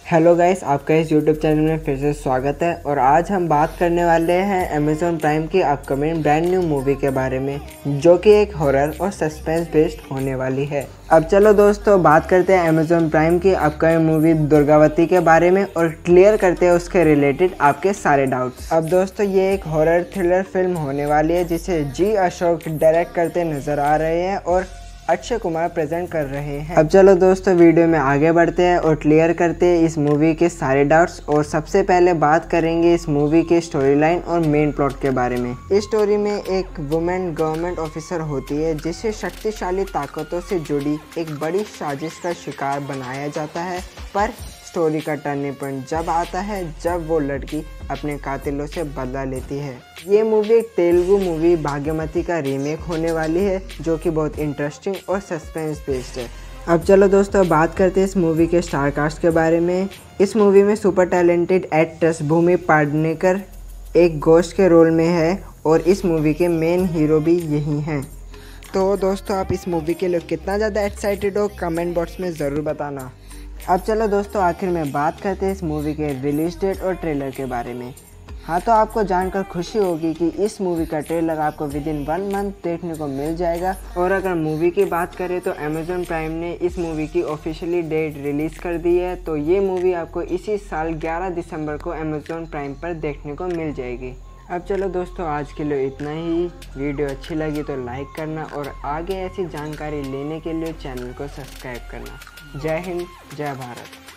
Hello guys, आपका इस YouTube channel में फिर से स्वागत है। और आज हम बात करने वाले हैं अमेज़ॉन प्राइम की अपकमिंग ब्रांड न्यू मूवी के बारे में, जो कि एक हॉरर और सस्पेंस बेस्ड होने वाली है। अब चलो दोस्तों, बात करते हैं अमेज़ॉन प्राइम की अपकमिंग मूवी दुर्गावती के बारे में और क्लियर करते हैं उसके रिलेटेड आपके सारे डाउट्स। अब दोस्तों, ये एक हॉरर थ्रिलर फिल्म होने वाली है जिसे जी अशोक डायरेक्ट करते नजर आ रहे हैं और अक्षय कुमार प्रेजेंट कर रहे हैं। अब चलो दोस्तों, वीडियो में आगे बढ़ते हैं और क्लियर करते हैं इस मूवी के सारे डाउट्स। और सबसे पहले बात करेंगे इस मूवी की स्टोरी लाइन और मेन प्लॉट के बारे में। इस स्टोरी में एक वुमेन गवर्नमेंट ऑफिसर होती है जिसे शक्तिशाली ताकतों से जुड़ी एक बड़ी साजिश का शिकार बनाया जाता है। पर स्टोरी का टर्निंग पॉइंट जब आता है जब वो लड़की अपने कातिलों से बदला लेती है। ये मूवी एक तेलुगु मूवी भाग्यमती का रीमेक होने वाली है, जो कि बहुत इंटरेस्टिंग और सस्पेंस बेस्ड है। अब चलो दोस्तों, बात करते हैं इस मूवी के स्टार कास्ट के बारे में। इस मूवी में super talented actress Bhumi Pednekar एक घोस्ट के रोल में है और इस मूवी के मेन हीरो भी यही हैं। तो दोस्तों, आप इस मूवी के लिए कितना ज़्यादा एक्साइटेड हो कमेंट बॉक्स में ज़रूर बताना। अब चलो दोस्तों, आखिर में बात करते हैं इस मूवी के रिलीज डेट और ट्रेलर के बारे में। हाँ, तो आपको जानकर खुशी होगी कि इस मूवी का ट्रेलर आपको विदिन 1 मंथ देखने को मिल जाएगा। और अगर मूवी की बात करें तो अमेज़ॉन प्राइम ने इस मूवी की ऑफिशियली डेट रिलीज कर दी है। तो ये मूवी आपको इसी साल 11 दिसंबर को अमेज़ॉन प्राइम पर देखने को मिल जाएगी। अब चलो दोस्तों, आज के लिए इतना ही। वीडियो अच्छी लगी तो लाइक करना और आगे ऐसी जानकारी लेने के लिए चैनल को सब्सक्राइब करना। जय हिंद, जय भारत।